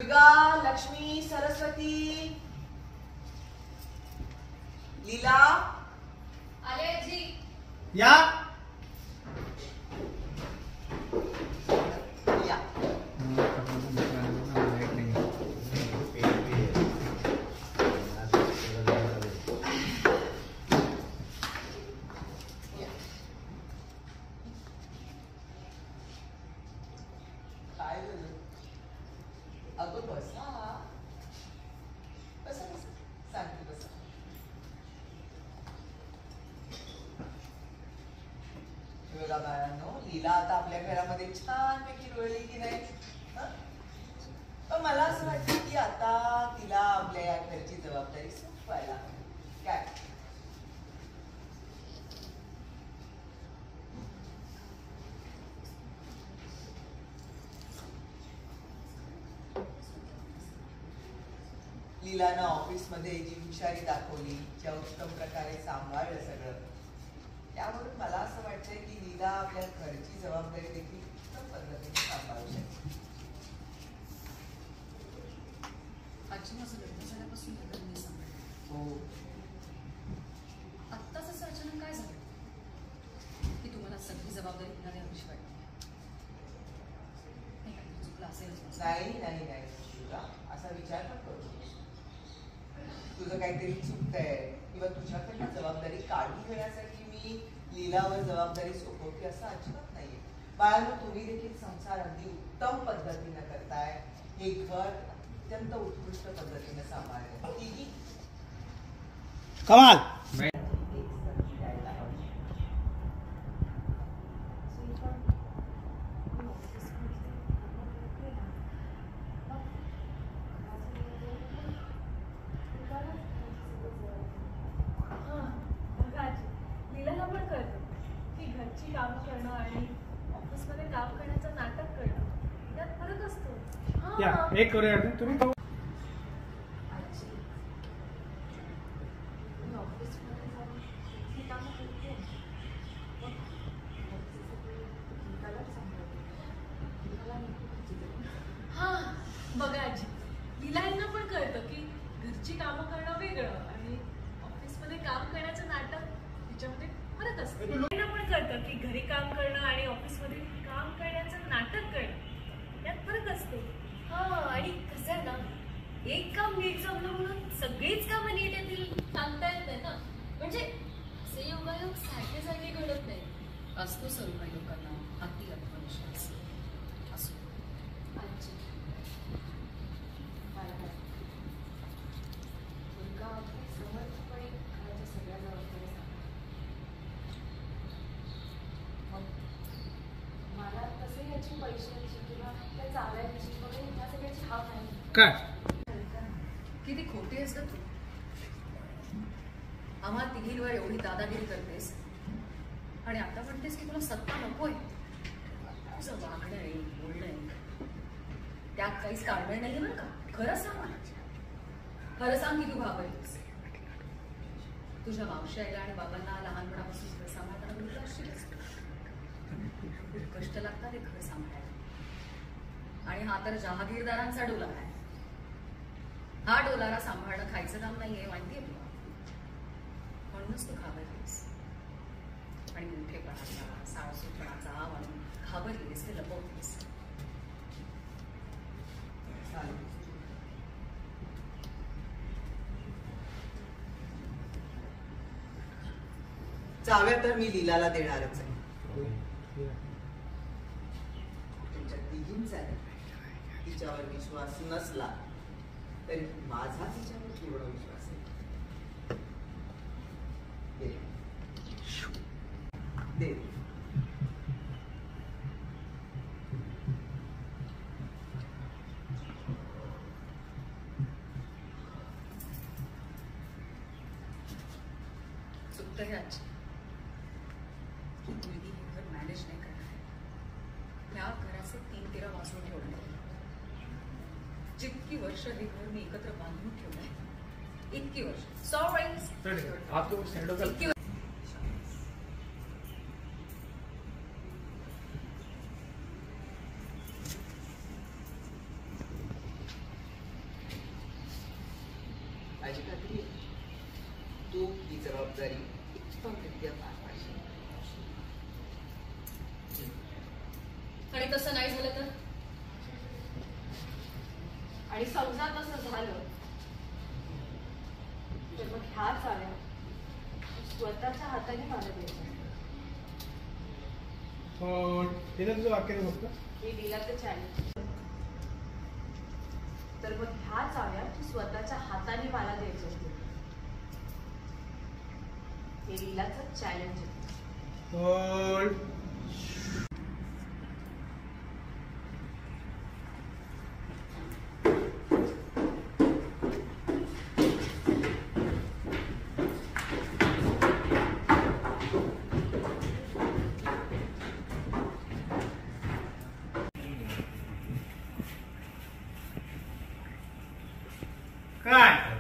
दुर्गा, लक्ष्मी, सरस्वती, लीला आले जी या अगं बसा बसा बसा सांगते बसा. बघा बाळांनो, लीला आता आपल्या घरामध्ये छानपैकी रुळली की नाही? पण मला असं वाटतं की आता तिला आपल्या या घरची जबाबदारी सोपवायला हवी. काय लीलानं ऑफिसमध्ये जी हुशारी दाखवली, ज्या उत्तम प्रकारे सांभाळलं सगळं, त्यावरून मला असं वाटतंय की लीला आपल्या घरची जबाबदारी देखील उत्तम पद्धतीने सांभाळू शकते. आजी माझं लग्न झाल्यापासून घर मी सांभाळलं. हो, आत्ताच असं अचानक काय झालं की तुम्हाला सगळी जबाबदारी पुन्हा द्यावीशी वाटते? नाही का चुकलं असेलच. नाही नाही नाही तुला असा विचार पण करू नकोस. तुझं काहीतरी चुकतंय किंवा तुझ्याकडनं जबाबदारी काढून घेण्यासाठी मी लीलावर जबाबदारी सोपवते असं अजिबात नाहीये. बाळांनो, तुम्ही देखील संसार अगदी उत्तम पद्धतीनं करताय. हे घर अत्यंत उत्कृष्ट पद्धतीने सांभाळलंय. तिघी कमाल. लीलाला पण कळतं की घरची काम करणं आणि ऑफिसमध्ये काम करण्याचं नाटक करणं यात फरक असतो. या एक करूया तुम्ही तो. आजी, मी ऑफिसमध्ये जाऊन ही कामं करते. मग लीलालाच सांभाळते. लीलाला बघा आजी, लीलाला पण कळतं की घरची कामं करणं वेगळं आणि ऑफिसमध्ये काम करण्याचं नाटक तिच्यामध्ये फरक असतो. लीलाला पण कळतं की घरी काम करणं आणि ऑफिसमध्ये काम करण्याचं नाटक करणं यात फरक असतो. आणि कसं आहे ना, एक काम नीट जमलं म्हणून सगळीच कामं नीट येतील सांगता येत नाही ना. म्हणजे असे योगायोग सारखे सारखे घडत नाही. असतो सर्व काही लोकांना अति आत्मविश्वास असो. आजी, मुलगा अगदी समर्थपणे घराच्या सगळ्या जबाबदाऱ्या सांभाळतो. मग मला तसं याची पैशांची किंवा त्या चालायची वगैरे ह्या सगळ्याची हाव नाही. काय किती खोटी आहेस का तू? आम्हा तिघींवर एवढी दादागिरी करतेस आणि आता म्हणतेस की तुला सत्ता नकोय. तुझं वागणं आहे, बोलणं आहे, त्यात काहीच काढणं नाही बरं का. खरं सांग मला. खरं सांग की तू घाबरलीस. तुझ्या मावशी आईला आणि बाबांना लहानपणापासून घर सांभाळताना तुला असशीलच. खूप कष्ट लागतात हे घर सांभाळायला. आणि हा तर जहागीरदारांचा डोलारा आहे. हा डोलारा सांभाळणं खायचं काम नाहीये, माहितीये तुला. म्हणूनच तू घाबरलीस आणि मोठेपणाचा साळसूपणाचा आव आणून घाबरलीस, ते लपवलीस. चाव्या तर मी लीलाला देणारच आहे. तुमच्या तिघींचा तिच्यावर विश्वास नसला तरी माझा तिच्यावर पूर्ण विश्वास आहे. दे. चुकतं हे आजी की मुलगी हे घर मॅनेज नाही करणार आहे. या घराचे 3 तेरा वाचून ठेवणार आहे. जितकी वर्ष हे घर मी एकत्र बांधून ठेवलंय इतकी वर्ष सॉरी आपको स्टैंड इतकी माझी खात्री आहे तू ही जबाबदारी उत्तमरित्या पार पाडशील. आणि तसं नाही झालं तर? आणि समजा तसं झालं तर मग ह्या चाव्या स्वतःच्या हाताने मला द्यायच्या. हे ना तुझं वाक्य नाही फक्त. हे लीलाचं चॅलेंज. तर मग ह्या चाव्या तू स्वतःच्या हाताने मला द्यायच्या असतील. हे लीलाचं चॅलेंज आहे. होल्ड. काय